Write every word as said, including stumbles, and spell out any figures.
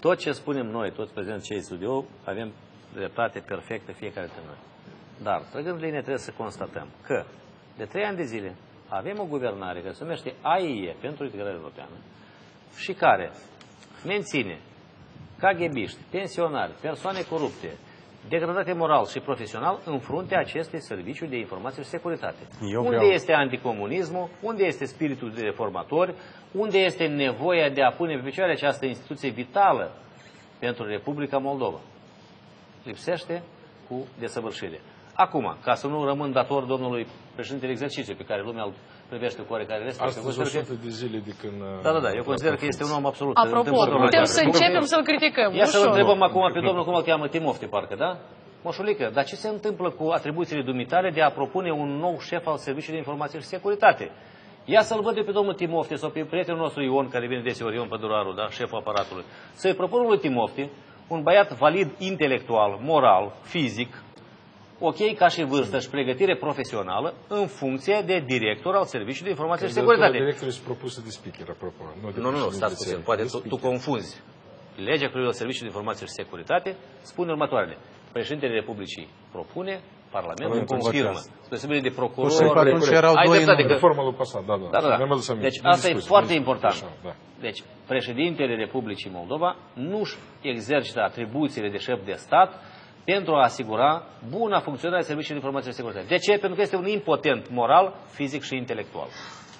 tot ce spunem noi, toți prezenți cei studio, avem dreptate perfectă fiecare dintre noi. Dar, trăgând linie, trebuie să constatăm că de trei ani de zile avem o guvernare care se numește A I E pentru integrare europeană și care menține kaghebiști, pensionari, persoane corupte, degradate moral și profesional în fruntea acestui serviciu de informație și securitate. Eu unde vreau. Este anticomunismul? Unde este spiritul de reformatori? Unde este nevoia de a pune pe picioare această instituție vitală pentru Republica Moldova? Lipsește cu desăvârșire. Acum, ca să nu rămân dator domnului președintele exercițiu, pe care lumea îl privește cu oarecare respect. Astăzi o sută de zile de când... Da, da, da, eu consider că este un om absolut... Apropo, putem să începem să-l criticăm. Ia să-l întrebăm acum pe domnul, cum îl cheamă, Timofte, parcă, da? Moșulică, dar ce se întâmplă cu atribuțiile dumitare de a propune un nou șef al Serviciului de Informație și Securitate? Ia să-l văd eu pe domnul Timofte sau pe prietenul nostru Ion, care vine deseori, Ion Păduraru, da, șeful aparatului. Să-i propun lui Timofte, un băiat valid intelectual, moral, fizic, ok, ca și vârstă și pregătire profesională, în funcție de director al Serviciului de Informație și Securitate. Directorul este propusă de speaker, apropo. Nu, nu, nu, stați puțin, poate tu, tu confunzi. Legea cu Serviciul de Informație și Securitate spune următoarele. Președintele Republicii propune, Parlamentul confirmă. Spre sebire de procuror... Atunci erau doi în reforma lui Pasat, da, da. da, da. Deci asta e foarte important. Deci, președintele Republicii Moldova nu-și exercită atribuțiile de șef de stat pentru a asigura buna funcționare a Serviciului de Informație și Securitate. De ce? Pentru că este un impotent moral, fizic și intelectual.